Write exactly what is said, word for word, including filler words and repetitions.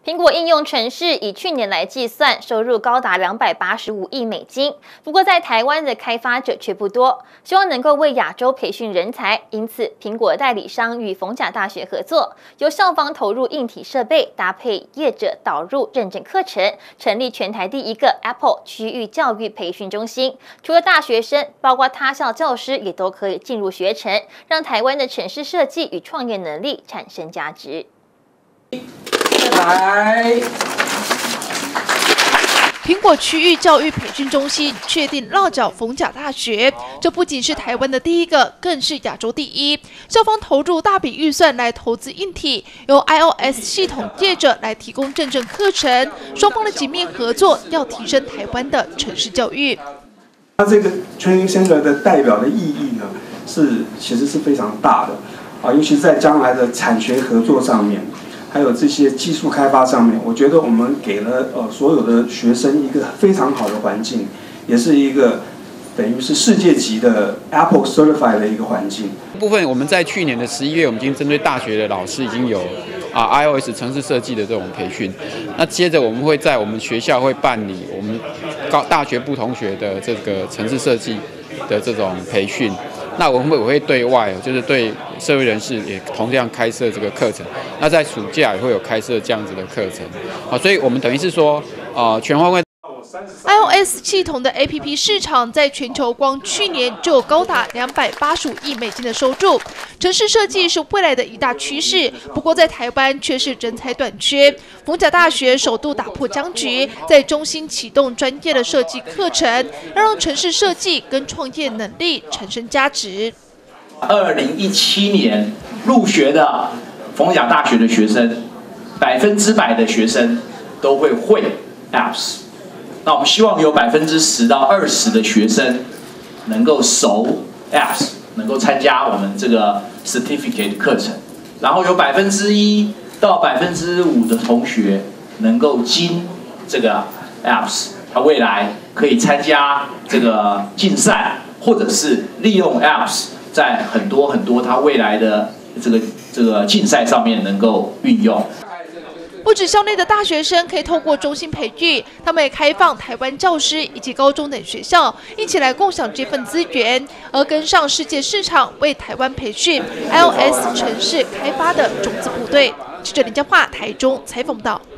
苹果应用程式以去年来计算，收入高达两百八十五亿美金。不过，在台湾的开发者却不多，希望能够为亚洲培训人才。因此，苹果代理商与逢甲大学合作，由校方投入硬体设备，搭配业者导入认证课程，成立全台第一个 Apple 区域教育培训中心。除了大学生，包括他校教师也都可以进入学程，让台湾的程式设计与创业能力产生价值。 来， 苹果区域教育培训中心确定落脚逢甲大学，这不仅是台湾的第一个，更是亚洲第一。校方投入大笔预算来投资硬体，由 iOS 系统业者来提供认证课程，双方的紧密合作要提升台湾的程式教育。 它这个 training center 的代表的意义呢，是其实是非常大的啊，尤其在将来的产学合作上面。 还有这些技术开发上面，我觉得我们给了呃所有的学生一个非常好的环境，也是一个等于是世界级的 Apple Certified 的一个环境。 部分我们在去年的十一月，我们已经针对大学的老师已经有啊 iOS 程式设计的这种培训。那接着我们会在我们学校会办理我们高大学部同学的这个程式设计的这种培训。 那我们会会对外，就是对社会人士也同样开设这个课程。那在暑假也会有开设这样子的课程，啊，所以我们等于是说，呃，全方位。 iOS 系统的 A P P 市场在全球光去年就有高达两百八十五亿美金的收入。程式设计是未来的一大趋势，不过在台湾却是人才短缺。逢甲大学首度打破僵局，在中心启动专业的设计课程，要让程式设计跟创业能力产生价值。 二零一七年入学的逢甲大学的学生，百分之百的学生都会会 Apps。 那我们希望有百分之十到二十的学生能够熟 Apps， 能够参加我们这个 Certificate 课程，然后有百分之一到百分之五的同学能够精这个 Apps， 他未来可以参加这个竞赛，或者是利用 Apps 在很多很多他未来的这个这个竞赛上面能够运用。 不止校内的大学生可以透过中心培育，他们也开放台湾教师以及高中等学校一起来共享这份资源，而跟上世界市场，为台湾培训 iOS 程式开发的种子部队。记者林佳桦台中采访报道。